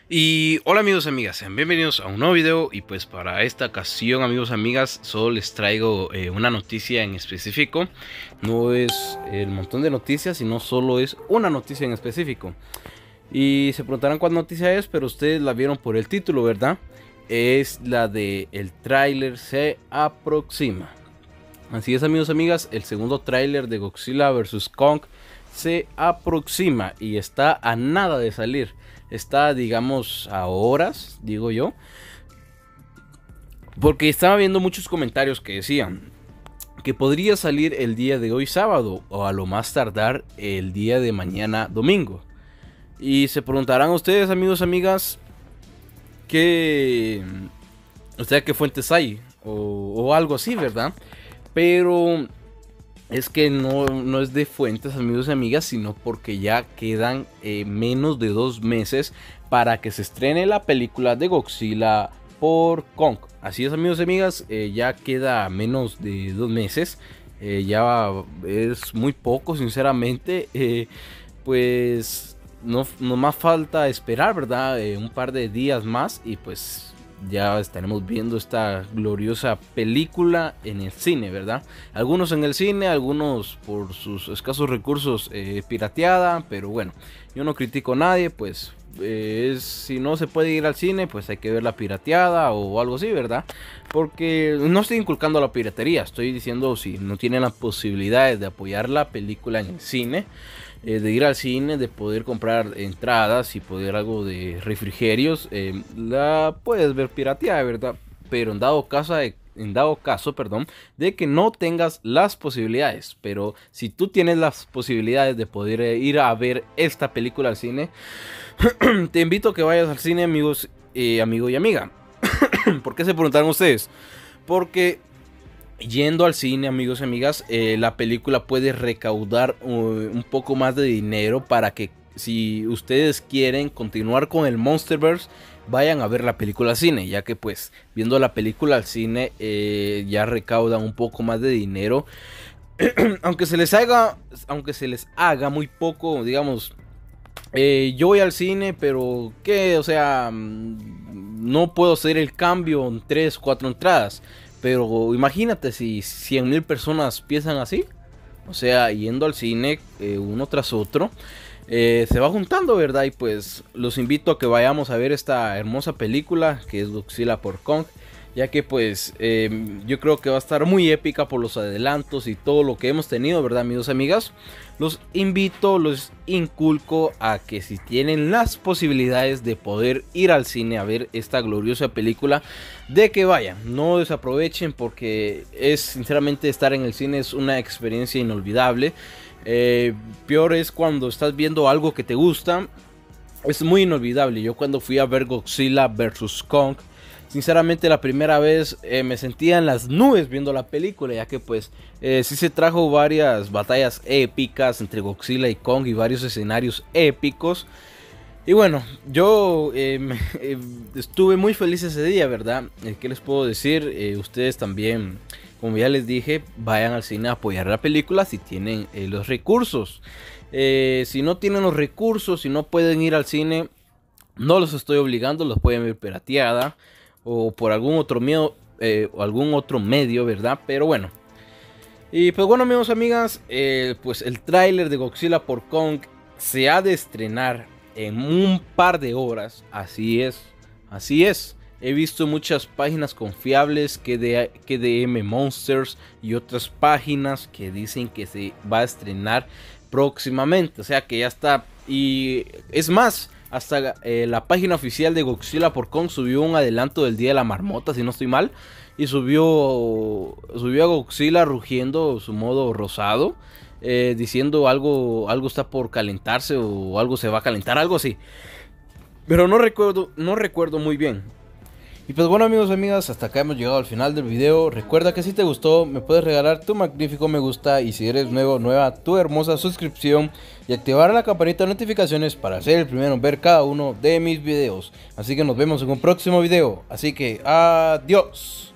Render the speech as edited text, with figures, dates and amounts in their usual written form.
Y hola amigos y amigas, sean bienvenidos a un nuevo video. Y pues para esta ocasión, amigos y amigas, solo les traigo una noticia en específico. No es el montón de noticias, sino solo es una noticia en específico. Y se preguntarán cuál noticia es, pero ustedes la vieron por el título, ¿verdad? Es la de el tráiler se aproxima. Así es, amigos y amigas, el segundo tráiler de Godzilla vs Kong se aproxima y está a nada de salir. Está, digamos, a horas, digo yo, porque estaba viendo muchos comentarios que decían que podría salir el día de hoy sábado o a lo más tardar el día de mañana domingo. Y se preguntarán ustedes, amigos, amigas, que, o sea, qué fuentes hay o algo así, ¿verdad? Pero es que no es de fuentes, amigos y amigas, sino porque ya quedan menos de 2 meses para que se estrene la película de Godzilla por Kong. Así es, amigos y amigas, ya queda menos de 2 meses. Ya es muy poco, sinceramente. Pues no más falta esperar, ¿verdad? Un par de días más y pues ya estaremos viendo esta gloriosa película en el cine, ¿verdad? Algunos en el cine, algunos por sus escasos recursos pirateada, pero bueno, yo no critico a nadie, pues si no se puede ir al cine, pues hay que ver la pirateada o algo así, ¿verdad? Porque no estoy inculcando la piratería, estoy diciendo si no tienen las posibilidades de apoyar la película en el cine, de ir al cine, de poder comprar entradas y poder algo de refrigerios, la puedes ver pirateada, ¿verdad? Pero en dado caso, perdón, de que no tengas las posibilidades, pero si tú tienes las posibilidades de poder ir a ver esta película al cine, te invito a que vayas al cine, amigos, amigo y amiga. ¿Por qué se preguntaron ustedes? Porque yendo al cine, amigos y amigas, la película puede recaudar un poco más de dinero para que si ustedes quieren continuar con el Monsterverse, vayan a ver la película al cine, ya que pues viendo la película al cine ya recaudan un poco más de dinero. aunque se les haga muy poco, digamos, yo voy al cine, pero ¿qué? O sea, no puedo hacer el cambio en 3, 4 entradas. Pero imagínate si 100,000 personas piensan así. O sea, yendo al cine uno tras otro. Se va juntando, ¿verdad? Y pues los invito a que vayamos a ver esta hermosa película que es Godzilla por Kong. Ya que pues yo creo que va a estar muy épica por los adelantos y todo lo que hemos tenido, ¿verdad, amigos y amigas? Los invito, los inculco a que si tienen las posibilidades de poder ir al cine a ver esta gloriosa película, de que vayan, no desaprovechen, porque es sinceramente estar en el cine es una experiencia inolvidable. Peor es cuando estás viendo algo que te gusta, es muy inolvidable. Yo cuando fui a ver Godzilla vs Kong, sinceramente la primera vez me sentía en las nubes viendo la película, ya que pues sí se trajo varias batallas épicas entre Godzilla y Kong y varios escenarios épicos. Y bueno, yo estuve muy feliz ese día, ¿verdad? ¿Qué les puedo decir? Ustedes también, como ya les dije, vayan al cine a apoyar la película si tienen los recursos. Si no tienen los recursos, si no pueden ir al cine, no los estoy obligando, los pueden ver pirateada o por algún otro medio, ¿verdad? Pero bueno. Y pues bueno, amigos, amigas, pues el tráiler de Godzilla por Kong se ha de estrenar en un par de horas. Así es, así es. He visto muchas páginas confiables, que KDM Monsters y otras páginas que dicen que se va a estrenar próximamente. O sea que ya está. Y es más, hasta la página oficial de Godzilla por Kong subió un adelanto del Día de la Marmota, si no estoy mal. Y subió a Godzilla rugiendo su modo rosado, diciendo algo está por calentarse o algo se va a calentar, algo así. Pero no recuerdo muy bien. Y pues bueno, amigos y amigas, hasta acá hemos llegado al final del video. Recuerda que si te gustó me puedes regalar tu magnífico me gusta, y si eres nueva, tu hermosa suscripción, y activar la campanita de notificaciones para ser el primero en ver cada uno de mis videos. Así que nos vemos en un próximo video. Así que adiós.